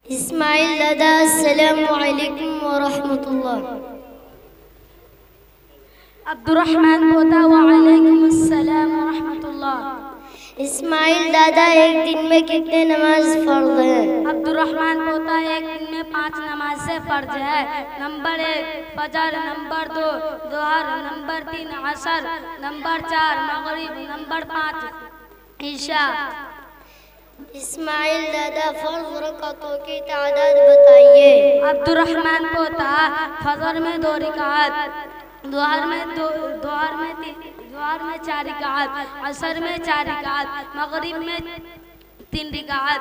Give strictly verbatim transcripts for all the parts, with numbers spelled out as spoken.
इस्माइल दादा अस्सलामु अलैकुम व रहमतुल्लाह। अब्दुर्रहमान पोता वालेकुम अस्सलाम व रहमतुल्लाह। इस्माइल दादा एक दिन में कितने नमाज फर्ज हैं? अब्दुर्रहमान पोता एक दिन में पाँच नमाज़ें फर्ज है। नंबर एक फजर, नंबर दो जोहर, नंबर तीन असर, नंबर चार मगरिब, नंबर पाँच ईशा। इस्माइल दादा फर्ज रकातों की तादाद बताइए। अब्दुर्रहमान पोता फजर में दो रिकात, दोहर में दो दोहर में तीन दोहर में चार रिकात, असर में चार रिकात, मगरिब में तीन रिकात,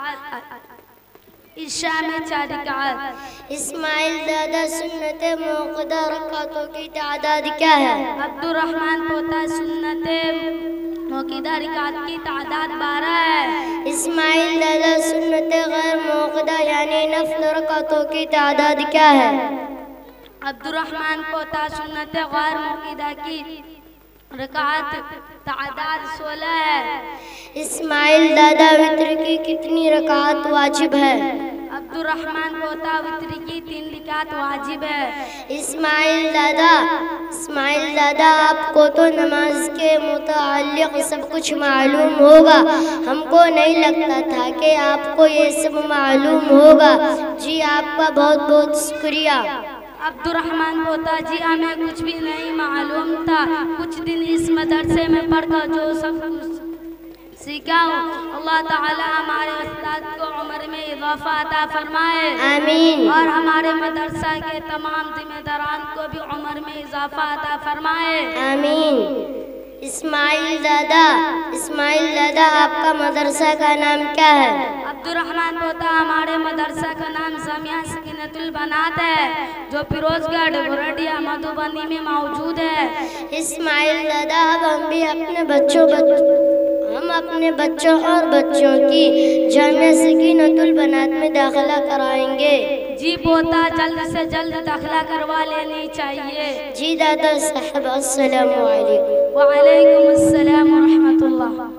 ईशा में चार रिकात। इस्माइल दादा सुन्नत मुअक्कदा रकातों की तादाद क्या है? अब्दुर्रहमान पोता सुन्नत मुअक्कदा रिकात की तादाद बारह है। इस्माइल दादा सुन्नत गैर मुअक्कदा यानी नफल रकातों की तादाद क्या है? अब्दुर्रहमान पोता सुन्नत गैर मुअक्कदा की रकात तादाद सोलह है। इस्माइल दादा वित्र की कितनी रकात वाजिब है? अब्दुर्रहमान पोता वित्र की तीन रकात वाजिब है। इस्माइल दादा इस्माइल दादा आपको तो नमाज के मुताल्लिक़ सब कुछ मालूम होगा, हमको नहीं लगता था कि आपको ये सब मालूम होगा। जी आपका बहुत बहुत शुक्रिया। अब्दुर्रहमान पोता जी हमें कुछ भी नहीं मालूम था, कुछ दिन इस मदरसे में पढ़कर जो सब कुछ सीखा हूँ। अल्लाह ताला हमारे उस्ताद को उम्र में इजाफा अता फरमाए, आमीन। और हमारे मदरसा के तमाम जिम्मेदारान को भी उम्र में इजाफा अता फरमाए, आमीन। इस्माइल दादा इस्माइल दादा आपका मदरसा का नाम क्या है? अब्दुर्रहमान पोता हमारे मदरसा का नाम जामिया सकीनतुल बनात है, जो फिरोजगढ़ गोरडिया मधुबनी में मौजूद है। इस्माइल दादा अब हम भी अपने बच्चों बच्चों हम अपने बच्चों और बच्चों की जामिया सकीनतुल बनात में दाखिला कराएंगे। जी पोता जल्द से जल्द दाखिला करवा लेनी चाहिए। जी दादा साहब अस्सलामु अलैकुम। वालेकुम अस्सलाम व रहमतुल्लाह।